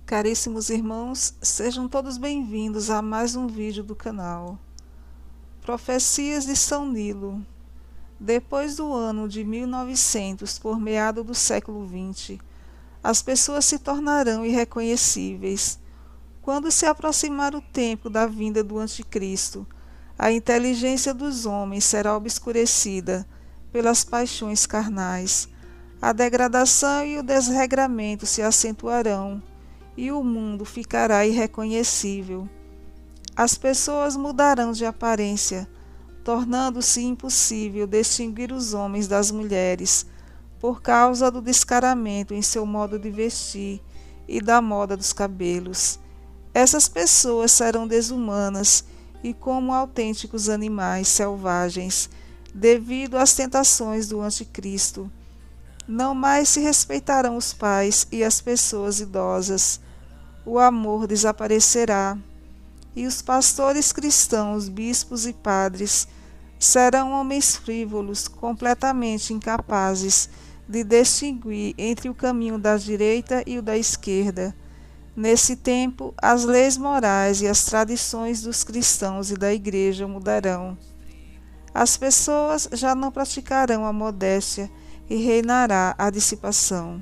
Caríssimos irmãos, sejam todos bem-vindos a mais um vídeo do canal. Profecias de São Nilo. Depois do ano de 1900, por meado do século XX, as pessoas se tornarão irreconhecíveis. Quando se aproximar o tempo da vinda do Anticristo, a inteligência dos homens será obscurecida pelas paixões carnais. A degradação e o desregramento se acentuarão, e o mundo ficará irreconhecível. As pessoas mudarão de aparência, tornando-se impossível distinguir os homens das mulheres, por causa do descaramento em seu modo de vestir e da moda dos cabelos. Essas pessoas serão desumanas e como autênticos animais selvagens, devido às tentações do Anticristo. Não mais se respeitarão os pais e as pessoas idosas. O amor desaparecerá, e os pastores cristãos, bispos e padres serão homens frívolos, completamente incapazes de distinguir entre o caminho da direita e o da esquerda. Nesse tempo, as leis morais e as tradições dos cristãos e da Igreja mudarão. As pessoas já não praticarão a modéstia e reinará a dissipação.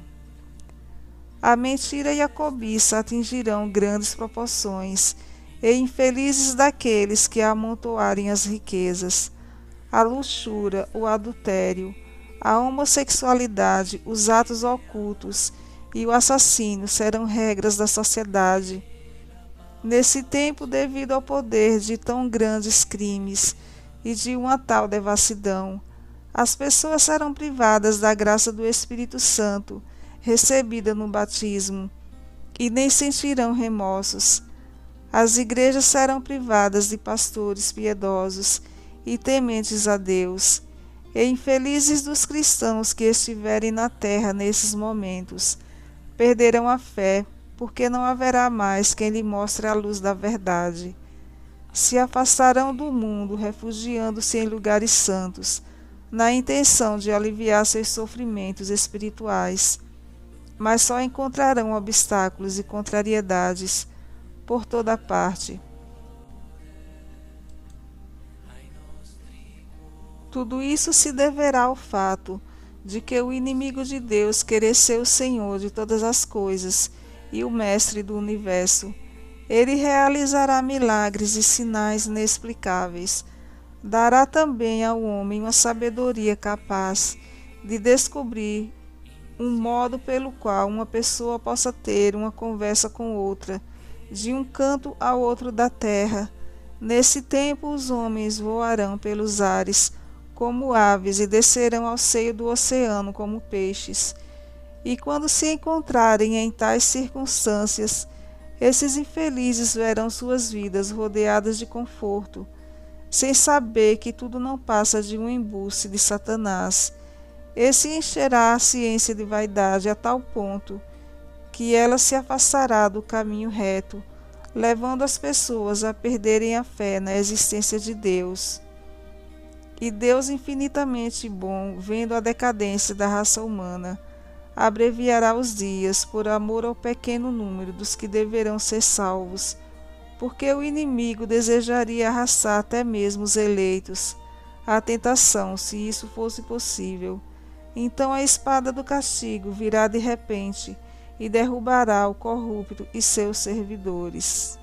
A mentira e a cobiça atingirão grandes proporções, e infelizes daqueles que amontoarem as riquezas. A luxúria, o adultério, a homossexualidade, os atos ocultos e o assassínio serão regras da sociedade. Nesse tempo, devido ao poder de tão grandes crimes e de uma tal devassidão, as pessoas serão privadas da graça do Espírito Santo, recebida no batismo, e nem sentirão remorsos. As igrejas serão privadas de pastores piedosos e tementes a Deus, e infelizes dos cristãos que estiverem na terra nesses momentos, perderão a fé, porque não haverá mais quem lhe mostre a luz da verdade. Se afastarão do mundo, refugiando-se em lugares santos, na intenção de aliviar seus sofrimentos espirituais, mas só encontrarão obstáculos e contrariedades por toda parte. Tudo isso se deverá ao fato de que o inimigo de Deus querer ser o Senhor de todas as coisas e o Mestre do universo. Ele realizará milagres e sinais inexplicáveis. Dará também ao homem uma sabedoria capaz de descobrir um modo pelo qual uma pessoa possa ter uma conversa com outra, de um canto ao outro da terra. Nesse tempo os homens voarão pelos ares como aves e descerão ao seio do oceano como peixes. E quando se encontrarem em tais circunstâncias, esses infelizes verão suas vidas rodeadas de conforto, sem saber que tudo não passa de um embuste de Satanás. Esse encherá a ciência de vaidade a tal ponto que ela se afastará do caminho reto, levando as pessoas a perderem a fé na existência de Deus. E Deus, infinitamente bom, vendo a decadência da raça humana, abreviará os dias por amor ao pequeno número dos que deverão ser salvos, porque o inimigo desejaria arrastar até mesmo os eleitos à tentação, se isso fosse possível. Então a espada do castigo virá de repente e derrubará o corrupto e seus servidores.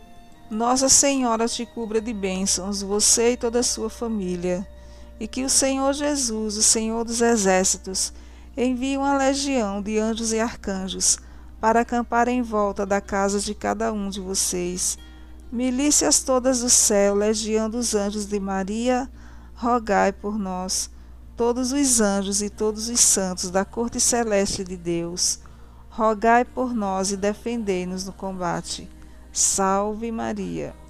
Nossa Senhora te cubra de bênçãos, você e toda a sua família, e que o Senhor Jesus, o Senhor dos Exércitos, envie uma legião de anjos e arcanjos para acampar em volta da casa de cada um de vocês. Milícias todas do céu, legião dos anjos de Maria, rogai por nós. Todos os anjos e todos os santos da corte celeste de Deus, rogai por nós e defendei-nos no combate. Salve Maria!